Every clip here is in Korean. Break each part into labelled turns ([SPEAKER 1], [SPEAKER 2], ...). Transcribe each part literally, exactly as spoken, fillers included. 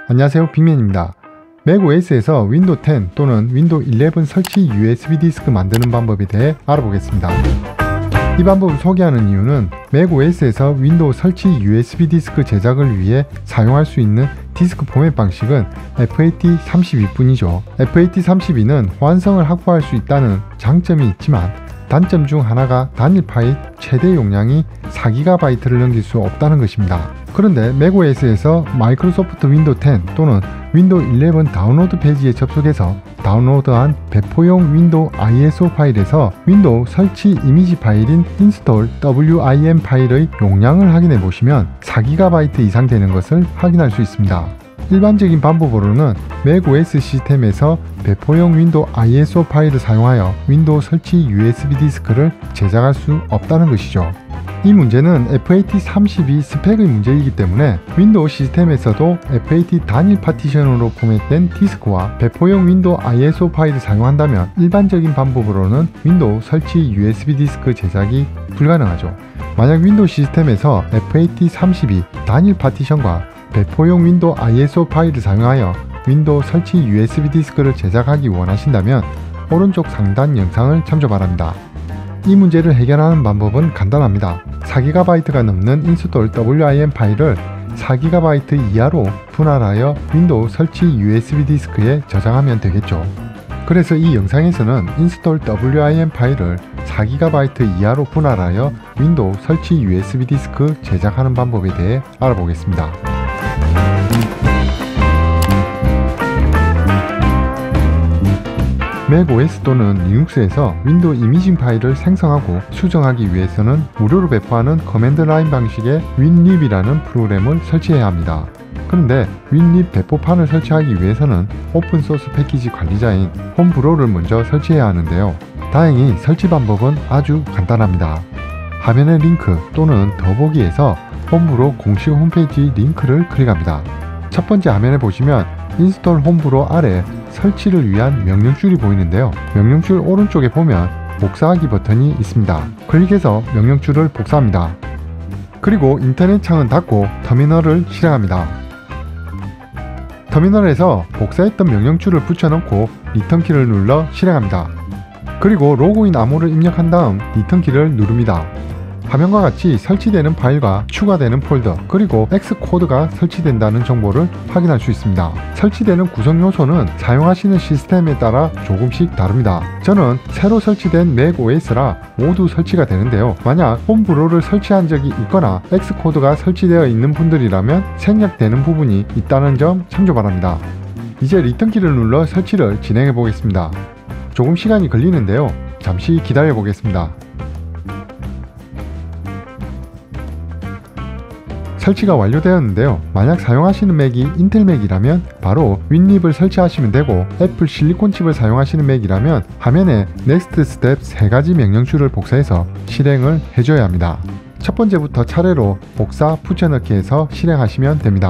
[SPEAKER 1] 안녕하세요, 빅맨입니다. 맥오에스에서 윈도우 텐 또는 윈도우 일레븐 설치 유에스비 디스크 만드는 방법에 대해 알아보겠습니다. 이 방법을 소개하는 이유는 맥오에스에서 윈도우 설치 유에스비 디스크 제작을 위해 사용할 수 있는 디스크 포맷 방식은 에프에이티 삼십이 뿐이죠. 에프에이티 삼십이는 호환성을 확보할 수 있다는 장점이 있지만 단점 중 하나가 단일 파일 최대 용량이 사 기가바이트를 넘길 수 없다는 것입니다. 그런데 맥오에스에서 마이크로소프트 윈도우 텐 또는 윈도우 일레븐 다운로드 페이지에 접속해서 다운로드한 배포용 윈도우 아이에스오 파일에서 윈도우 설치 이미지 파일인 install wim 파일의 용량을 확인해 보시면 사 기가바이트 이상 되는 것을 확인할 수 있습니다. 일반적인 방법으로는 맥오에스 시스템에서 배포용 윈도우 아이에스오 파일을 사용하여 윈도우 설치 유에스비 디스크를 제작할 수 없다는 것이죠. 이 문제는 에프에이티 삼십이 스펙의 문제이기 때문에 윈도우 시스템에서도 에프에이티 단일 파티션으로 포맷된 디스크와 배포용 윈도우 아이에스오 파일을 사용한다면 일반적인 방법으로는 윈도우 설치 유에스비 디스크 제작이 불가능하죠. 만약 윈도우 시스템에서 에프에이티 삼십이 단일 파티션과 배포용 윈도우 아이에스오 파일을 사용하여 윈도우 설치 유에스비 디스크를 제작하기 원하신다면 오른쪽 상단 영상을 참조 바랍니다. 이 문제를 해결하는 방법은 간단합니다. 사 기가바이트가 넘는 install wim 파일을 사 기가바이트 이하로 분할하여 윈도우 설치 유에스비 디스크에 저장하면 되겠죠. 그래서 이 영상에서는 install wim 파일을 사 기가바이트 이하로 분할하여 윈도우 설치 유에스비 디스크 제작하는 방법에 대해 알아보겠습니다. 맥오에스 또는 리눅스에서 윈도우 이미징 파일을 생성하고 수정하기 위해서는 무료로 배포하는 커맨드 라인 방식의 윈립이라는 프로그램을 설치해야 합니다. 그런데 윈립 배포판을 설치하기 위해서는 오픈소스 패키지 관리자인 홈브로를 먼저 설치해야 하는데요. 다행히 설치 방법은 아주 간단합니다. 화면의 링크 또는 더보기에서 홈브로 공식 홈페이지 링크를 클릭합니다. 첫 번째 화면에 보시면 인스톨 홈브로 아래 설치를 위한 명령줄이 보이는데요. 명령줄 오른쪽에 보면 복사하기 버튼이 있습니다. 클릭해서 명령줄을 복사합니다. 그리고 인터넷 창은 닫고 터미널을 실행합니다. 터미널에서 복사했던 명령줄을 붙여넣고 리턴키를 눌러 실행합니다. 그리고 로그인 암호를 입력한 다음 리턴키를 누릅니다. 화면과 같이 설치되는 파일과 추가되는 폴더 그리고 X코드가 설치된다는 정보를 확인할 수 있습니다. 설치되는 구성 요소는 사용하시는 시스템에 따라 조금씩 다릅니다. 저는 새로 설치된 맥오에스라 모두 설치가 되는데요. 만약 홈브로를 설치한 적이 있거나 X코드가 설치되어 있는 분들이라면 생략되는 부분이 있다는 점 참조 바랍니다. 이제 리턴키를 눌러 설치를 진행해 보겠습니다. 조금 시간이 걸리는데요. 잠시 기다려 보겠습니다. 설치가 완료되었는데요. 만약 사용하시는 맥이 인텔 맥이라면 바로 윈립을 설치하시면 되고 애플 실리콘 칩을 사용하시는 맥이라면 화면에 넥스트 스텝 세 가지 명령줄을 복사해서 실행을 해줘야 합니다. 첫 번째부터 차례로 복사, 붙여넣기 해서 실행하시면 됩니다.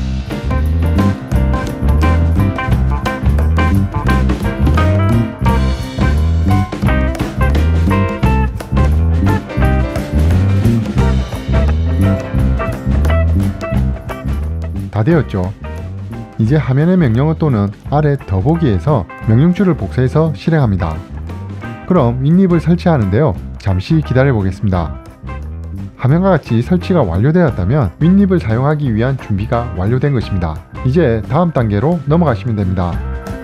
[SPEAKER 1] 다 되었죠. 이제 화면의 명령어 또는 아래 더보기에서 명령줄을 복사해서 실행합니다. 그럼 윈립을 설치하는데요. 잠시 기다려 보겠습니다. 화면과 같이 설치가 완료되었다면 윈립을 사용하기 위한 준비가 완료된 것입니다. 이제 다음 단계로 넘어가시면 됩니다.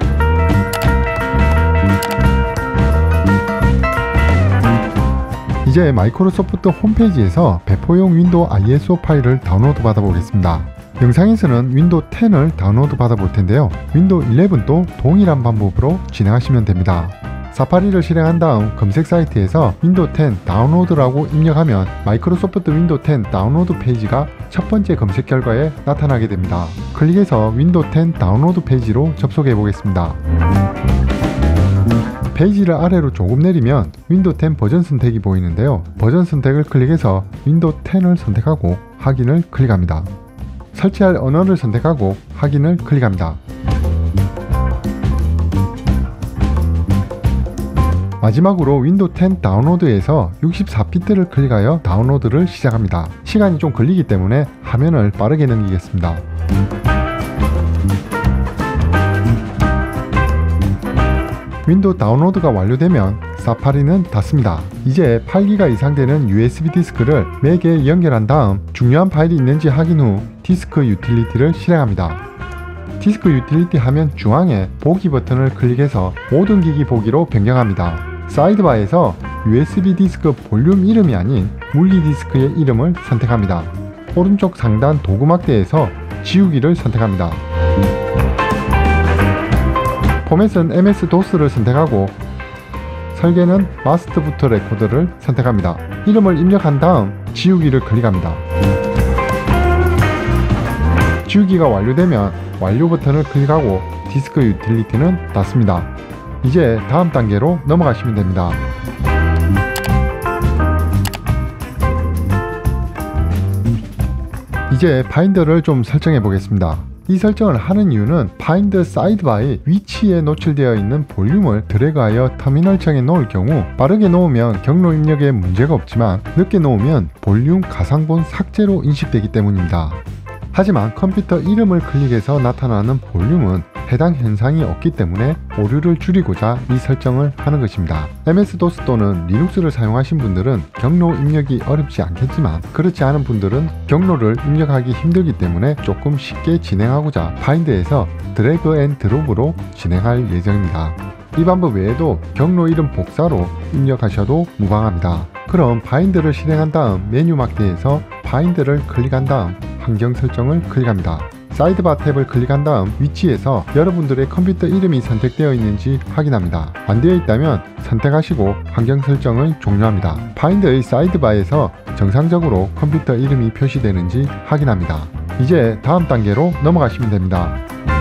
[SPEAKER 1] 이제 마이크로소프트 홈페이지에서 배포용 윈도우 아이에스오 파일을 다운로드 받아 보겠습니다. 영상에서는 윈도우 텐을 다운로드 받아 볼 텐데요. 윈도우 일레븐도 동일한 방법으로 진행하시면 됩니다. 사파리를 실행한 다음 검색 사이트에서 윈도우 텐 다운로드라고 입력하면 마이크로소프트 윈도우 텐 다운로드 페이지가 첫 번째 검색 결과에 나타나게 됩니다. 클릭해서 윈도우 텐 다운로드 페이지로 접속해 보겠습니다. 페이지를 아래로 조금 내리면 윈도우 텐 버전 선택이 보이는데요. 버전 선택을 클릭해서 윈도우 텐을 선택하고 확인을 클릭합니다. 설치할 언어를 선택하고 확인을 클릭합니다. 마지막으로 윈도우 텐 다운로드에서 육십사 비트를 클릭하여 다운로드를 시작합니다. 시간이 좀 걸리기 때문에 화면을 빠르게 넘기겠습니다. 윈도우 다운로드가 완료되면 사파리는 닫습니다. 이제 팔 기가 이상 되는 유에스비 디스크를 맥에 연결한 다음 중요한 파일이 있는지 확인 후 디스크 유틸리티를 실행합니다. 디스크 유틸리티 화면 중앙에 보기 버튼을 클릭해서 모든 기기 보기로 변경합니다. 사이드바에서 유에스비 디스크 볼륨 이름이 아닌 물리 디스크의 이름을 선택합니다. 오른쪽 상단 도구 막대에서 지우기를 선택합니다. 포맷은 엠에스 도스를 선택하고 설계는 마스터 부트 레코더를 선택합니다. 이름을 입력한 다음 지우기를 클릭합니다. 지우기가 완료되면 완료 버튼을 클릭하고 디스크 유틸리티는 닫습니다. 이제 다음 단계로 넘어가시면 됩니다. 이제 바인더를 좀 설정해 보겠습니다. 이 설정을 하는 이유는 바인더 사이드바의 위치에 노출되어 있는 볼륨을 드래그하여 터미널창에 놓을 경우 빠르게 놓으면 경로 입력에 문제가 없지만 늦게 놓으면 볼륨 가상본 삭제로 인식되기 때문입니다. 하지만 컴퓨터 이름을 클릭해서 나타나는 볼륨은 해당 현상이 없기 때문에 오류를 줄이고자 이 설정을 하는 것입니다. 엠에스 도스 또는 리눅스를 사용하신 분들은 경로 입력이 어렵지 않겠지만 그렇지 않은 분들은 경로를 입력하기 힘들기 때문에 조금 쉽게 진행하고자 바인더에서 드래그 앤 드롭으로 진행할 예정입니다. 이 방법 외에도 경로 이름 복사로 입력하셔도 무방합니다. 그럼 바인더를 실행한 다음 메뉴 막대에서 바인더를 클릭한 다음 환경 설정을 클릭합니다. 사이드바 탭을 클릭한 다음 위치에서 여러분들의 컴퓨터 이름이 선택되어 있는지 확인합니다. 안 되어 있다면 선택하시고 환경 설정을 종료합니다. 바인더의 사이드바에서 정상적으로 컴퓨터 이름이 표시되는지 확인합니다. 이제 다음 단계로 넘어가시면 됩니다.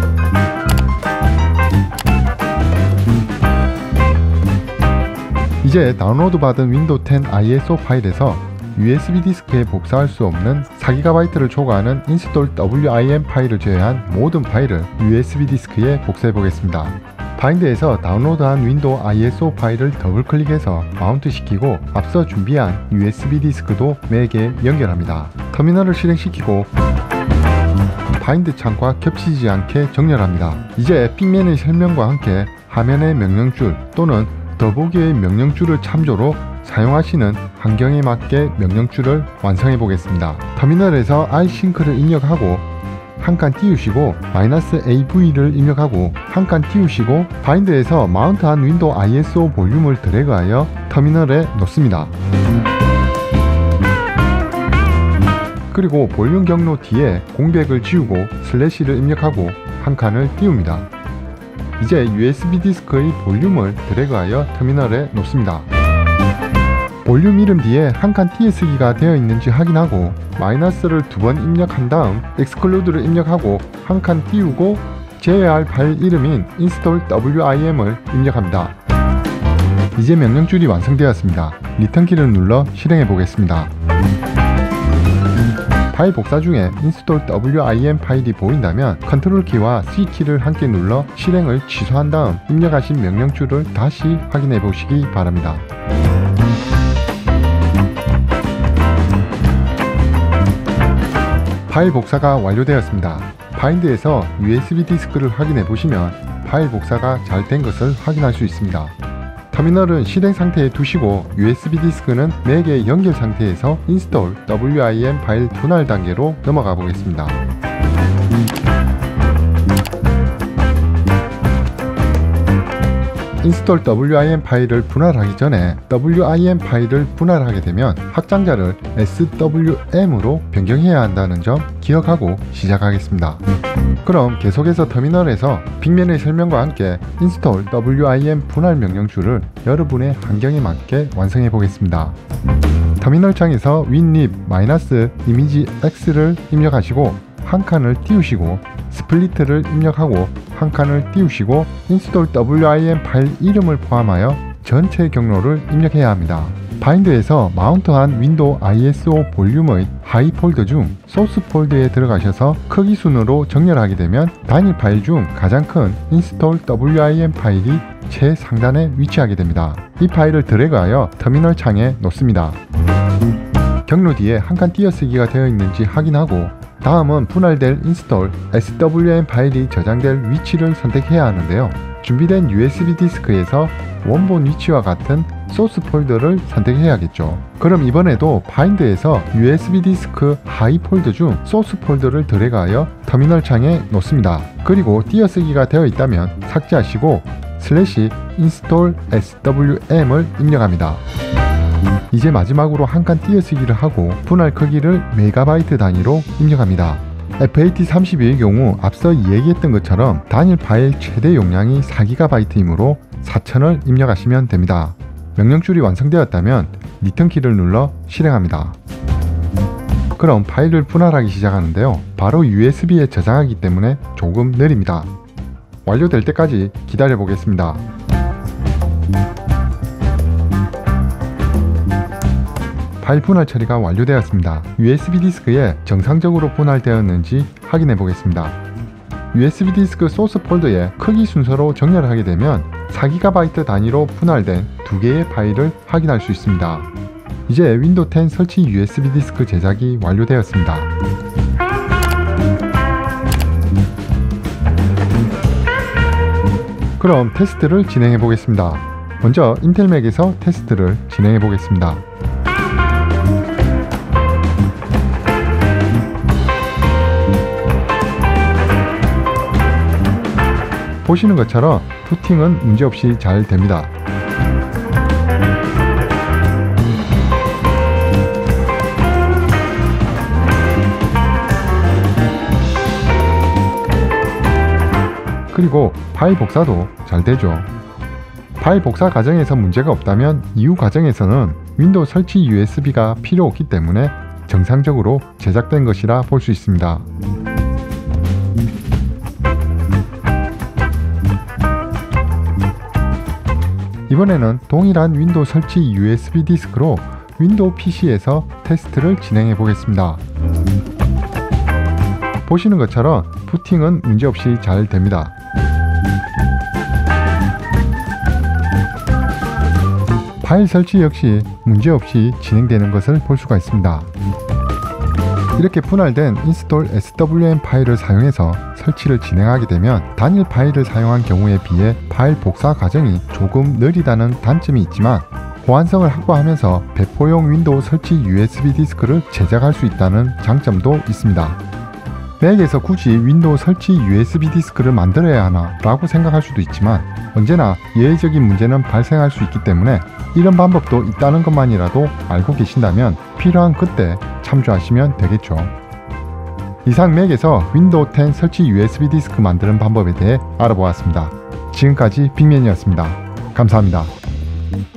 [SPEAKER 1] 이제 다운로드 받은 윈도우 텐 아이에스오 파일에서 유에스비 디스크에 복사할 수 없는 사 기가바이트를 초과하는 인스톨 더블유아이엠 파일을 제외한 모든 파일을 유에스비 디스크에 복사해 보겠습니다. 바인더에서 다운로드한 윈도우 아이에스오 파일을 더블 클릭해서 마운트 시키고 앞서 준비한 유에스비 디스크도 맥에 연결합니다. 터미널을 실행시키고 바인더 창과 겹치지 않게 정렬합니다. 이제 빅맨의 설명과 함께 화면의 명령줄 또는 더보기의 명령줄을 참조로 사용하시는 환경에 맞게 명령줄을 완성해 보겠습니다. 터미널에서 아이싱크를 입력하고 한 칸 띄우시고 마이너스 에이브이를 입력하고 한 칸 띄우시고 바인더에서 마운트한 윈도우 아이에스오 볼륨을 드래그하여 터미널에 놓습니다. 그리고 볼륨 경로 뒤에 공백을 지우고 슬래시를 입력하고 한 칸을 띄웁니다. 이제 유에스비 디스크의 볼륨을 드래그하여 터미널에 놓습니다. 볼륨 이름 뒤에 한 칸 티에스기가 되어 있는지 확인하고 마이너스를 두 번 입력한 다음 엑스클루드를 입력하고 한 칸 띄우고 제어할 파일 이름인 인스톨 더블유아이엠을 입력합니다. 이제 명령줄이 완성되었습니다. 리턴 키를 눌러 실행해 보겠습니다. 파일 복사 중에 인스톨 더블유아이엠 파일이 보인다면 컨트롤 키와 씨 키를 함께 눌러 실행을 취소한 다음 입력하신 명령줄을 다시 확인해 보시기 바랍니다. 파일 복사가 완료되었습니다. 바인더에서 유에스비 디스크를 확인해 보시면 파일 복사가 잘 된 것을 확인할 수 있습니다. 터미널은 실행 상태에 두시고 유에스비 디스크는 맥에 연결 상태에서 인스톨 더블유아이엠 파일 분할 단계로 넘어가 보겠습니다. 인스톨 더블유아이엠 파일을 분할하기 전에 더블유아이엠 파일을 분할하게 되면 확장자를 에스더블유엠으로 변경해야 한다는 점 기억하고 시작하겠습니다. 그럼 계속해서 터미널에서 빅맨의 설명과 함께 인스톨 더블유아이엠 분할 명령줄을 여러분의 환경에 맞게 완성해 보겠습니다. 터미널 창에서 윈립 마이너스 이미지 X를 입력하시고 한 칸을 띄우시고 스플리트를 입력하고 한 칸을 띄우시고 인스톨 더블유아이엠 파일 이름을 포함하여 전체 경로를 입력해야 합니다. 바인더에서 마운트한 윈도우 아이에스오 볼륨의 하이 폴더 중 소스 폴더에 들어가셔서 크기 순으로 정렬하게 되면 단일 파일 중 가장 큰 인스톨 더블유아이엠 파일이 최상단에 위치하게 됩니다. 이 파일을 드래그하여 터미널 창에 놓습니다. 경로 뒤에 한 칸 띄어쓰기가 되어 있는지 확인하고 다음은 분할될 인스톨 에스더블유엠 파일이 저장될 위치를 선택해야 하는데요. 준비된 유에스비 디스크에서 원본 위치와 같은 소스 폴더를 선택해야겠죠. 그럼 이번에도 파인드에서 유에스비 디스크 하이 폴더 중 소스 폴더를 드래그하여 터미널 창에 놓습니다. 그리고 띄어쓰기가 되어 있다면 삭제하시고 슬래시 인스톨 에스더블유엠을 입력합니다. 이제 마지막으로 한 칸 띄어쓰기를 하고 분할 크기를 메가바이트 단위로 입력합니다. 에프에이티 삼십이의 경우 앞서 얘기했던 것처럼 단일 파일 최대 용량이 사 기가바이트이므로 사천을 입력하시면 됩니다. 명령줄이 완성되었다면 리턴 키를 눌러 실행합니다. 그럼 파일을 분할하기 시작하는데요. 바로 유에스비에 저장하기 때문에 조금 느립니다. 완료될 때까지 기다려 보겠습니다. 파일 분할 처리가 완료되었습니다. 유에스비 디스크에 정상적으로 분할되었는지 확인해 보겠습니다. 유에스비 디스크 소스 폴더에 크기 순서로 정렬을 하게 되면 사 기가바이트 단위로 분할된 두 개의 파일을 확인할 수 있습니다. 이제 윈도우 텐 설치 유에스비 디스크 제작이 완료되었습니다. 그럼 테스트를 진행해 보겠습니다. 먼저 인텔 맥에서 테스트를 진행해 보겠습니다. 보시는 것처럼 부팅은 문제없이 잘 됩니다. 그리고 파일 복사도 잘 되죠. 파일 복사 과정에서 문제가 없다면 이후 과정에서는 윈도우 설치 유에스비가 필요 없기 때문에 정상적으로 제작된 것이라 볼 수 있습니다. 이번에는 동일한 윈도우 설치 유에스비 디스크로 윈도우 피시에서 테스트를 진행해 보겠습니다. 보시는 것처럼 부팅은 문제없이 잘 됩니다. 파일 설치 역시 문제없이 진행되는 것을 볼 수가 있습니다. 이렇게 분할된 인스톨 에스더블유엠 파일을 사용해서 설치를 진행하게 되면 단일 파일을 사용한 경우에 비해 파일 복사 과정이 조금 느리다는 단점이 있지만 호환성을 확보하면서 배포용 윈도우 설치 유에스비 디스크를 제작할 수 있다는 장점도 있습니다. 맥에서 굳이 윈도우 설치 유에스비 디스크를 만들어야 하나 라고 생각할 수도 있지만 언제나 예외적인 문제는 발생할 수 있기 때문에 이런 방법도 있다는 것만이라도 알고 계신다면 필요한 그때 참조하시면 되겠죠. 이상 맥에서 윈도우 텐 설치 유에스비 디스크 만드는 방법에 대해 알아보았습니다. 지금까지 빅맨이었습니다. 감사합니다.